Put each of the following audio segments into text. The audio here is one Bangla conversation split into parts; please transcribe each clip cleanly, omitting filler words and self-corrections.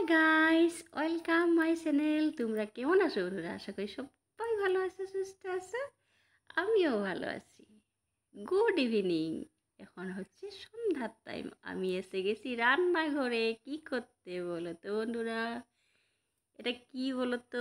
Guys, welcome my channel. তোমরা কেমন আছো বন্ধুরা? আশা করি সবাই ভালো আছো, সুস্থ আছো। আমিও ভালো আছি। Good evening. এখন হচ্ছে সন্ধ্যার টাইম। আমি এসে গেছি রান্নাঘরে। কি করতে বলো তো বন্ধুরা? এটা কি বলো তো?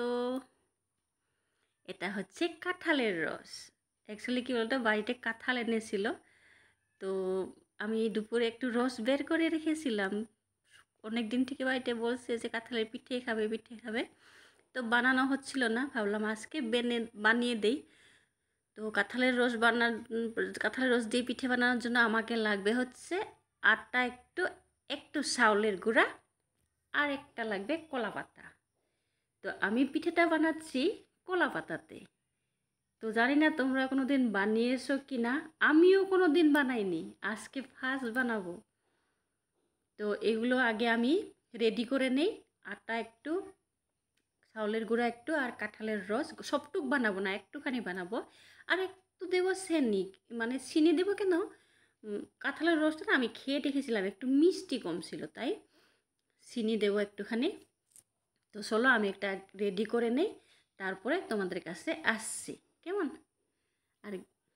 এটা হচ্ছে কাঁঠালের রস। অ্যাকচুয়ালি কি বলতো, বাড়িতে কাঁঠাল এনেছিল, তো আমি দুপুরে একটু রস বের করে রেখেছিলাম। অনেক দিন থেকে বাড়িতে বলছে যে কাঁঠালের পিঠে খাবে, পিঠে খাবে, তো বানানো হচ্ছিল না। ভাবলাম আজকে বানিয়ে দেই। তো কাঁঠালের রস দিয়ে পিঠে বানানোর জন্য আমাকে লাগবে হচ্ছে আটা, একটু একটু চাউলের গুঁড়া, আর একটা লাগবে কলা পাতা। তো আমি পিঠেটা বানাচ্ছি কলা পাতাতে। তো জানি না তোমরা কোনো দিন বানিয়েছো কি না, আমিও কোনো দিন বানাইনি, আজকে ফার্স্ট বানাবো। তো এগুলো আগে আমি রেডি করে নেই। আটা একটু, চাউলের গুঁড়া একটু, আর কাঁঠালের রস সবটুক বানাবো না, একটুখানি বানাবো। আর একটু দেবো চিনি, মানে চিনি দেবো কেন, কাঁঠালের রসটা না আমি খেয়ে দেখেছিলাম একটু মিষ্টি কম ছিল, তাই চিনি দেবো একটুখানি। তো চলো আমি একটা রেডি করে নেই, তারপরে তোমাদের কাছে আসছি কেমন। আর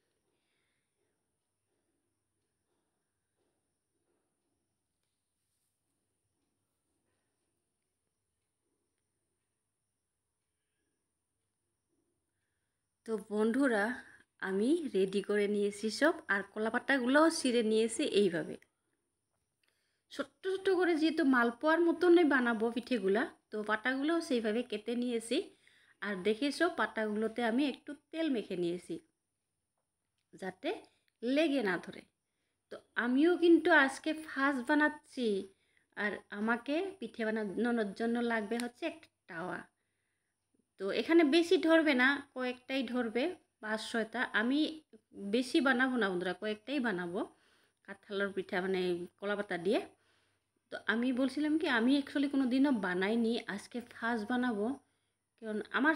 তো বন্ধুরা, আমি রেডি করে নিয়েছি সব, আর কলাপাতাগুলোও ছিঁড়ে নিয়েছি এইভাবে ছোট্ট ছোট্ট করে, যেহেতু মালপোয়ার মতনই বানাবো পিঠেগুলা, তো পাটাগুলোও সেইভাবে কেটে নিয়েছি। আর দেখেছো পাটাগুলোতে আমি একটু তেল মেখে নিয়েছি যাতে লেগে না ধরে। তো আমিও কিন্তু আজকে ফার্স্ট বানাচ্ছি। আর আমাকে পিঠে বানানোর জন্য লাগবে হচ্ছে একটা তাওয়া। তো এখানে বেশি ধরবে না, কয়েকটাই ধরবে, 5-6টা। আমি বেশি বানাবো না বন্ধুরা, কয়েকটাই বানাবো কাঁঠালের পিঠা, মানে কলাপাতা দিয়ে। তো আমি বলছিলাম কি, আমি অ্যাকচুয়ালি কোনো দিনও বানাইনি, আজকে ফার্স্ট বানাবো। কারণ আমার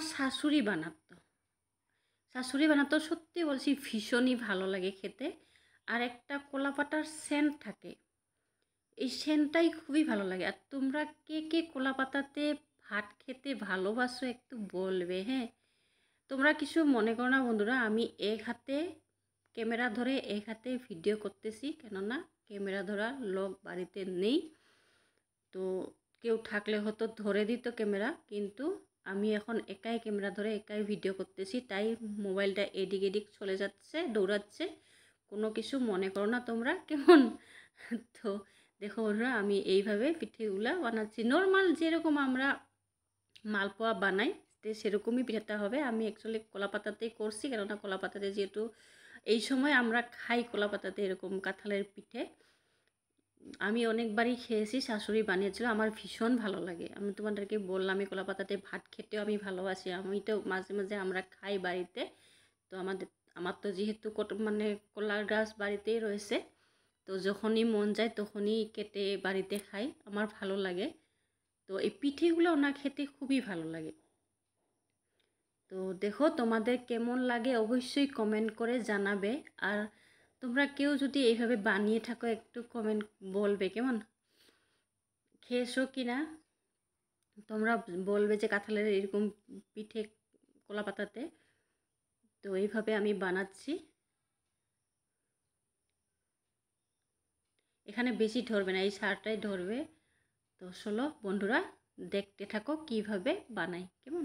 শাশুড়ি বানাতো, সত্যি বলছি ভীষণই ভালো লাগে খেতে। আর একটা কলাপাতার সেন্ট থাকে, এই সেন্টটাই খুবই ভালো লাগে। আর তোমরা কে কে কলাপাতাতে ভাত খেতে ভালোবাসো একটু বলবে, হ্যাঁ। তোমরা কিছু মনে করো না বন্ধুরা, আমি এক হাতে ক্যামেরা ধরে এক হাতে ভিডিও করতেছি, কেননা ক্যামেরা ধরার লোক বাড়িতে নেই। তো কেউ থাকলে হয়তো ধরে দিত ক্যামেরা, কিন্তু আমি এখন একাই ক্যামেরা ধরে একাই ভিডিও করতেছি, তাই মোবাইলটা এদিক এদিক চলে যাচ্ছে, দৌড়াচ্ছে। কোনো কিছু মনে করো না তোমরা, কেমন? তো দেখো বন্ধুরা, আমি এইভাবে পিঠেগুলা বানাচ্ছি নর্মাল, যেরকম আমরা মালপোয়া বানাই সেরকমই পিঠাটা হবে। আমি অ্যাকচুয়ালি কলাপাতাতেই করছি, কেননা কলাপাতাতে যেহেতু এই সময় আমরা খাই কলাপাতাতে এরকম কাঁঠালের পিঠে। আমি অনেকবারই খেয়েছি, শাশুড়ি বানিয়েছিল, আমার ভীষণ ভালো লাগে। আমি তোমাদেরকে বললাম, এই কলাপাতাতে ভাত খেতেও আমি ভালোবাসি। আমি তো মাঝে মাঝে আমরা খাই বাড়িতে। তো আমার তো যেহেতু মানে কলার গাছ বাড়িতেই রয়েছে, তো যখনই মন যায় তখনই কেটে বাড়িতে খাই, আমার ভালো লাগে। তো এই পিঠেগুলো না খেতে খুবই ভালো লাগে। তো দেখো তোমাদের কেমন লাগে অবশ্যই কমেন্ট করে জানাবে। আর তোমরা কেউ যদি এইভাবে বানিয়ে থাকো একটু কমেন্ট বলবে, কেমন খেয়েছো কি না। তোমরা বলবে যে কাঁঠালের এরকম পিঠে কলা পাতাতে। তো এইভাবে আমি বানাচ্ছি। এখানে বেশি ধরবে না, এই সারটাই ধরবে। তো চলো বন্ধুরা, দেখতে থাকো কিভাবে বানাই, কেমন।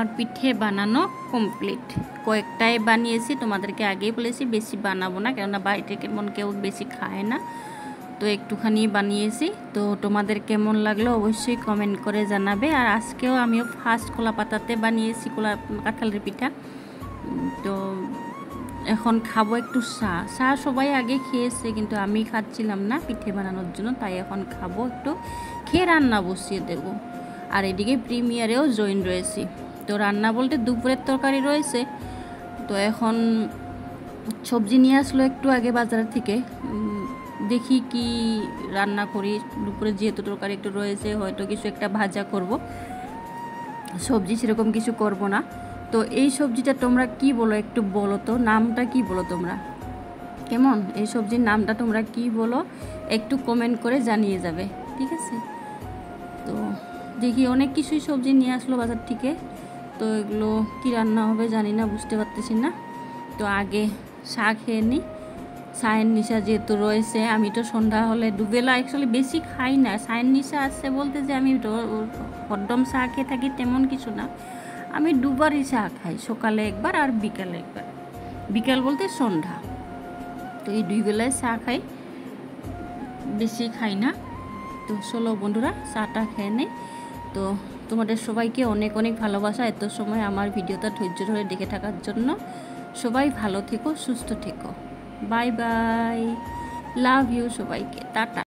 আমার পিঠে বানানো কমপ্লিট। কয়েকটাই বানিয়েছি, তোমাদেরকে আগেই বলেছি বেশি বানাবো না, কেননা বাড়িতে কেমন কেউ বেশি খায় না, তো একটুখানি বানিয়েছি। তো তোমাদের কেমন লাগলো অবশ্যই কমেন্ট করে জানাবে। আর আজকেও আমিও ফার্স্ট কলা পাতাতে বানিয়েছি কাঁঠালের পিঠা। তো এখন খাবো একটু চা সবাই আগে খেয়েছে, কিন্তু আমি খাচ্ছিলাম না পিঠে বানানোর জন্য, তাই এখন খাবো একটু, খেয়ে রান্না বসিয়ে দেবো। আর এদিকে প্রিমিয়ারেও জয়েন রয়েছি। তো রান্না বলতে দুপুরের তরকারি রয়েছে, তো এখন সবজি নিয়ে আসলো একটু আগে বাজার থেকে, দেখি কি রান্না করি। দুপুরে যেহেতু তরকারি একটু রয়েছে, হয়তো কিছু একটা ভাজা করব, সবজি সেরকম কিছু করব না। তো এই সবজিটা তোমরা কি বলো একটু বলো তো, নামটা কি বলো তোমরা, কেমন এই সবজির নামটা তোমরা কি বলো একটু কমেন্ট করে জানিয়ে যাবে, ঠিক আছে? তো দেখি অনেক কিছুই সবজি নিয়ে আসলো বাজার থেকে, তো এগুলো কী রান্না হবে জানি না, বুঝতে পারতেছি না। তো আগে চা খেয়ে নিই, চায়ের নিশা যেহেতু রয়েছে। আমি তো সন্ধ্যা হলে দুবেলা অ্যাকচুয়ালি বেশি খাই না, চায়ের নিশা আছে বলতে যে আমি হরদম চা খেয়ে থাকি তেমন কিছু না। আমি দুবারই চা খাই, সকালে একবার আর বিকালে একবার, বিকাল বলতে সন্ধ্যা। তো এই দুই বেলায় চা খাই, বেশি খাই না। তো চলো বন্ধুরা চাটা খেয়ে নেই। তো তোমাদের সবাইকে অনেক অনেক ভালোবাসা, এত সময় আমার ভিডিওটা ধৈর্য ধরে দেখে থাকার জন্য। সবাই ভালো থেকো, সুস্থ থেকো, বাই বাই, লাভ ইউ সবাইকে, টাটা।